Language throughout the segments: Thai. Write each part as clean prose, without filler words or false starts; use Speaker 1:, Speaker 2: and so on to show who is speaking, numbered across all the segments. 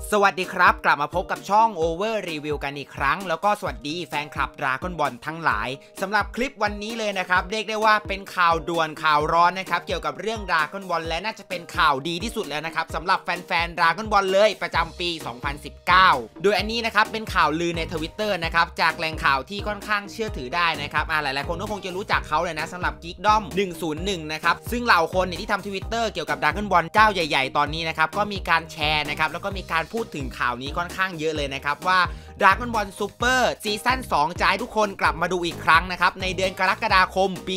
Speaker 1: สวัสดีครับกลับมาพบกับช่อง Over Review กันอีกครั้งแล้วก็สวัสดีแฟนคลับ Dragon Ball ทั้งหลายสำหรับคลิปวันนี้เลยนะครับเรียกได้ว่าเป็นข่าวด่วนข่าวร้อนนะครับเกี่ยวกับเรื่อง Dragon Ball และน่าจะเป็นข่าวดีที่สุดแล้วนะครับสำหรับแฟนๆ Dragon Ball เลยประจำปี 2019 โดยอันนี้นะครับเป็นข่าวลือใน Twitter นะครับจากแหล่งข่าวที่ค่อนข้างเชื่อถือได้นะครับหลายๆคนก็คงจะรู้จักเขาเลยนะสำหรับ Geekdom 101นะครับซึ่งเหล่าคนที่ทำ Twitter เกี่ยวกับ Dragon Ball เจ้าใหญ่ๆตอนนี้นะครับก็มีการแชร์นะครับแล้วก็มีการพูดถึงข่าวนี้ค่อนข้างเยอะเลยนะครับว่า Dragon Ball Super ซีซั่น 2 จะให้ทุกคนกลับมาดูอีกครั้งนะครับในเดือนกรกฎาคมปี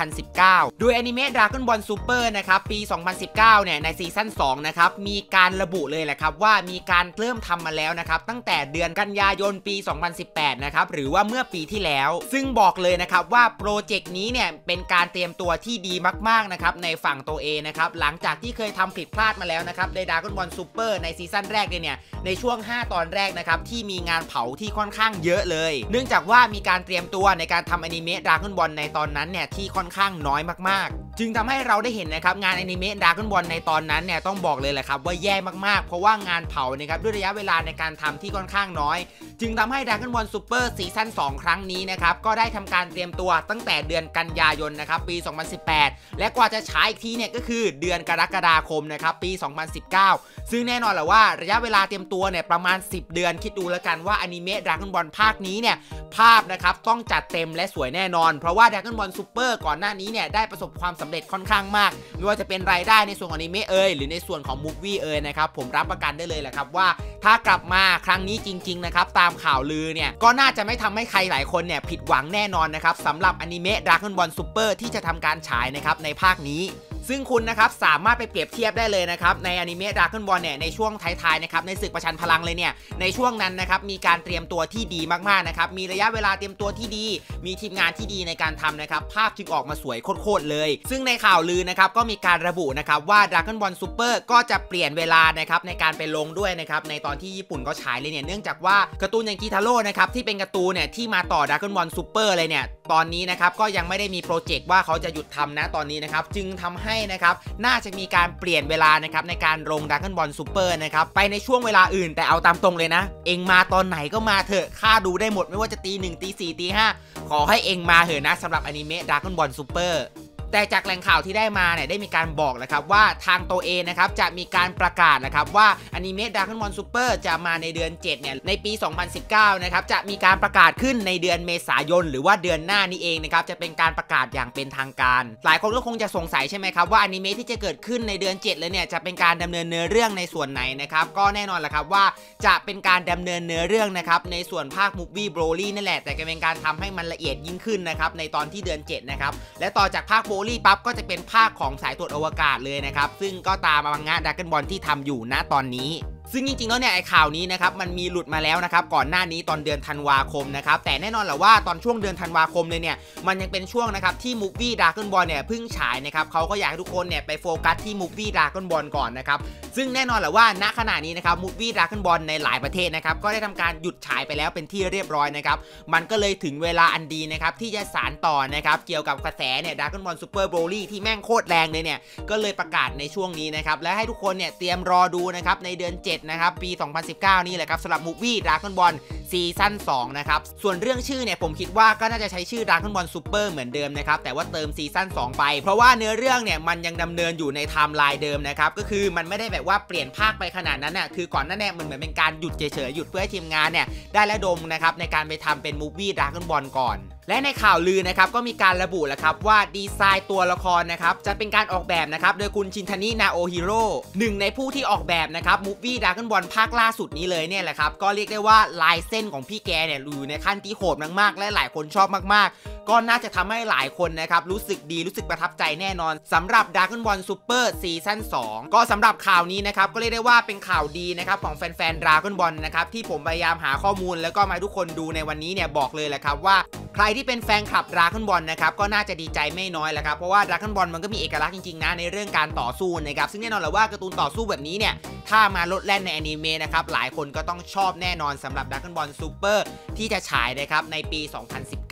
Speaker 1: 2019 โดยอนิเมะ Dragon Ball Super นะครับปี 2019 เนี่ยในซีซั่น 2 นะครับมีการระบุเลยแหละครับว่ามีการเริ่มทำมาแล้วนะครับตั้งแต่เดือนกันยายนปี 2018 นะครับหรือว่าเมื่อปีที่แล้วซึ่งบอกเลยนะครับว่าโปรเจกต์นี้เนี่ยเป็นการเตรียมตัวที่ดีมากๆนะครับในฝั่งตัวเองนะครับหลังจากที่เคยทำผิดพลาดมาแล้วนะครับใน Dragon Ball Super ในซีซั่นแรกเนี่ยในช่วง 5 ตอนแรกนะครับที่มีงานเผาที่ค่อนข้างเยอะเลยเนื่องจากว่ามีการเตรียมตัวในการทำอนิเมะ Dragon Ball ในตอนนั้นเนี่ยที่ค่อนข้างน้อยมากๆจึงทำให้เราได้เห็นนะครับงานอนิเมะ Dragon Ball ในตอนนั้นเนี่ยต้องบอกเลยแหละครับว่าแย่มากๆเพราะว่างานเผานะครับด้วยระยะเวลาในการทำที่ค่อนข้างน้อยจึงทำให้ Dragon Ball Super ซีซั่น 2 ครั้งนี้นะครับก็ได้ทำการเตรียมตัวตั้งแต่เดือนกันยายนนะครับปี 2018 และกว่าจะฉายอีกทีเนี่ยก็คือเดือนกรกฎาคมนะครับปี 2019 ซึ่งแน่นอนแหละว่าระยะเวลาเตรียมตัวเนี่ยประมาณ10 เดือนคิดดูแล้วกันว่าอนิเมะ Dragon Ball ภาคนี้เนี่ยภาพนะครับต้องจัดเต็มและสวยแน่นอนเพราะว่า Dragon Ball Super ก่อนหน้านี้เนี่ยได้ประสบความสำเร็จค่อนข้างมากไม่ว่าจะเป็นรายได้ในส่วนของอนิเมะหรือในส่วนของมูฟวี่นะครับผมรับประกันได้เลยแหละครับว่าถ้ากลับมาครั้งนี้จริงๆนะครับตามข่าวลือเนี่ยก็น่าจะไม่ทำให้ใครหลายคนเนี่ยผิดหวังแน่นอนนะครับสำหรับอนิเมะ Dragon Ball Super ที่จะทำการฉายนะครับในภาคนี้ซึ่งคุณนะครับสามารถไปเปรียบเทียบได้เลยนะครับในอนิเมะ Dragon Ball เนี่ยในช่วงท้ายๆนะครับในศึกประชันพลังเลยเนี่ยในช่วงนั้นนะครับมีการเตรียมตัวที่ดีมากๆนะครับมีระยะเวลาเตรียมตัวที่ดีมีทีมงานที่ดีในการทำนะครับภาพจึงออกมาสวยโคตรๆเลยซึ่งในข่าวลือนะครับก็มีการระบุนะครับว่า Dragon Ball Super ก็จะเปลี่ยนเวลานะครับในการไปลงด้วยนะครับในตอนที่ญี่ปุ่นก็ฉายเลยเนี่ยเนื่องจากว่าการ์ตูนอย่างกิทาโร่นะครับที่เป็นการ์ตูนเนี่ยที่มาต่อ Dragon Ball Super เลยเนี่ยตอนนี้นะครับก็ยังไม่ได้มีโปรเจกต์ว่าเขาจะหยุดทำนะตอนนี้นะครับจึงทำให้นะครับน่าจะมีการเปลี่ยนเวลานะครับในการลง Dragon Ball Super นะครับไปในช่วงเวลาอื่นแต่เอาตามตรงเลยนะเองมาตอนไหนก็มาเถอะค่าดูได้หมดไม่ว่าจะตี 1 ตี 4 ตี 5ขอให้เองมาเถอะนะสำหรับอนิเมะ Dragon Ball Superแต่จากแหล่งข่าวที่ได้มาเนี่ยได้มีการบอกนะครับว่าทางตัวเองนะครับจะมีการประกาศนะครับว่าอนิเมะ Dragon Ball Super จะมาในเดือน7เนี่ยในปี 2019 นะครับจะมีการประกาศขึ้นในเดือนเมษายนหรือว่าเดือนหน้านี้เองนะครับจะเป็นการประกาศอย่างเป็นทางการหลายคนก็คงจะสงสัยใช่ไหมครับว่าอนิเมะที่จะเกิดขึ้นในเดือน7เลยเนี่ยจะเป็นการดำเนินเนื้อเรื่องในส่วนไหนนะครับก็แน่นอนแหละครับว่าจะเป็นการดำเนินเนื้อเรื่องนะครับในส่วนภาค Movie Broly นั่นแหละแต่จะเป็นการทำให้มันละเอียดยิ่งขึ้นนะครับในตอนที่เดือน7นะครับและต่อจากภาคปั๊บก็จะเป็นภาคของสายตรวจอวกาศเลยนะครับซึ่งก็ตามมังงะ Dragon Ball ที่ทำอยู่ณตอนนี้ซึ่งจริงๆแล้วเนี่ยไอ้ข่าวนี้นะครับมันมีหลุดมาแล้วนะครับก่อนหน้านี้ตอนเดือนธันวาคมนะครับแต่แน่นอนแหละว่าตอนช่วงเดือนธันวาคมเลยเนี่ยมันยังเป็นช่วงนะครับที่มูฟวี่ Dragon Ball เนี่ยเพิ่งฉายนะครับเขาก็อยากให้ทุกคนเนี่ยไปโฟกัสที่มูฟวี่ Dragon Ball ก่อนนะครับซึ่งแน่นอนแหละว่าณขณะนี้นะครับมูฟวี่ Dragon Ball ในหลายประเทศนะครับก็ได้ทำการหยุดฉายไปแล้วเป็นที่เรียบร้อยนะครับมันก็เลยถึงเวลาอันดีนะครับที่จะสานต่อนะครับเกี่ยวกับกระแสเนี่ย Dragon Ball Super Broly ที่แม่งโคตรแรงเลยเนี่ยก็เลยประกาศในช่วงนี้นะครับและให้ทุกคนเนี่ยเตรียมรอดูนะครับในเดือน7นะครับปี 2019 นี่แหละครับสำหรับมูฟวี่ Dragon Ball ซีซั่น 2 นะครับส่วนเรื่องชื่อเนี่ยผมคิดว่าก็น่าจะใช้ชื่อ Dragon Ball Super เหมือนเดิมนะครับแต่ว่าเติมซีซั่น 2 ไปเพราะว่าเนื้อเรื่องเนี่ยมันยังดำเนินอยู่ในไทม์ไลน์เดิมนะครับก็คือมันไม่ได้แบบว่าเปลี่ยนภาคไปขนาดนั้นน่ะคือก่อนหน้านี้มันเหมือนเป็นการหยุดเฉยๆหยุดเพื่อให้ทีมงานเนี่ยได้ระดมนะครับในการไปทำเป็นมูฟวี่ Dragon Ball ก่อนและในข่าวลือนะครับก็มีการระบุแล้วครับว่าดีไซน์ตัวละครนะครับจะเป็นการออกแบบนะครับโดยคุณชินทานินาโอฮิโร่หนึ่งในผู้ที่ออกแบบนะครับมูฟวี่ Dragon Ball ภาคล่าสุดนี้เลยเนี่ยแหละครับก็เรียกได้ว่าลายเส้นของพี่แกเนี่ยอยู่ในขั้นที่โหดมากๆและหลายคนชอบมากๆก็น่าจะทำให้หลายคนนะครับรู้สึกดีรู้สึกประทับใจแน่นอนสำหรับ Dragon Ball Super ซีซั่น 2ก็สำหรับข่าวนี้นะครับก็เรียกได้ว่าเป็นข่าวดีนะครับของแฟนๆ Dragon Ball นะครับที่ผมพยายามหาข้อมูลแล้วก็มาทุกคนดูในวันนี้เนี่ยบอกเลยแหละครับว่าใครที่เป็นแฟนคลับ Dragon Ball นะครับก็น่าจะดีใจไม่น้อยแหละครับเพราะว่า Dragon Ball มันก็มีเอกลักษณ์จริงๆนะในเรื่องการต่อสู้นะครับซึ่งแน่นอนแหละว่าการ์ตูนต่อสู้แบบนี้เนี่ยถ้ามาลดแล่นในอนิเมะนะครับหลายคนก็ต้องชอบแน่นอนสำหรับ Dragon Ball Super ที่จะฉายนะครับในปี 2019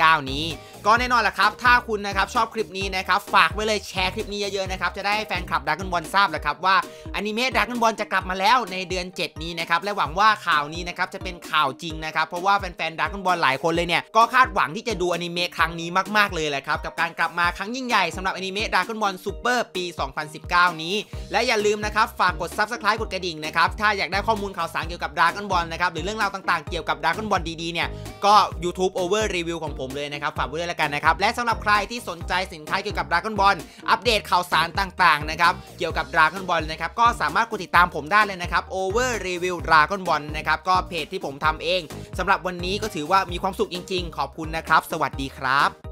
Speaker 1: 2019 นี้ก็แน่นอนแหละครับถ้าคุณนะครับชอบคลิปนี้นะครับฝากไว้เลยแชร์คลิปนี้เยอะๆนะครับจะได้ให้แฟนคลับดราก้อนบอลทราบแหละครับว่าอนิเมะดราก้อนบอลจะกลับมาแล้วในเดือน7นี้นะครับและหวังว่าข่าวนี้นะครับจะเป็นข่าวจริงนะครับเพราะว่าแฟนๆดราก้อนบอลหลายคนเลยเนี่ยก็คาดหวังที่จะดูอนิเมะครั้งนี้มากๆเลยแหละครับกับการกลับมาครั้งยิ่งใหญ่สำหรับอนิเมะดราก้อนบอลซูเปอร์ปี 2019 นี้และอย่าลืมนะครับฝากกด Subscribe กดกระดิ่งนะครับถ้าอยากได้ข้อมูลข่าวสารเกี่ยวกับดราก้อนบอลนะครับหรือเรื่องราวต่างๆเกี่ยวกับดราก้อนบอลดีๆเนี่ยก็ YouTube Over Review ของผมเลยนะครับฝากไว้ด้วยแล้วกันนะครับและสำหรับใครที่สนใจสินค้าเกี่ยวกับดราก้อนบอลอัปเดตข่าวสารต่างๆนะครับเกี่ยวกับดราก้อนบอลนะครับก็สามารถกดติดตามผมได้เลยนะครับ Over Review ดราก้อนบอลนะครับก็เพจที่ผมทำเองสำหรับวันนี้ก็ถือว่ามีความสุขจริงๆขอบคุณนะครับสวัสดีครับ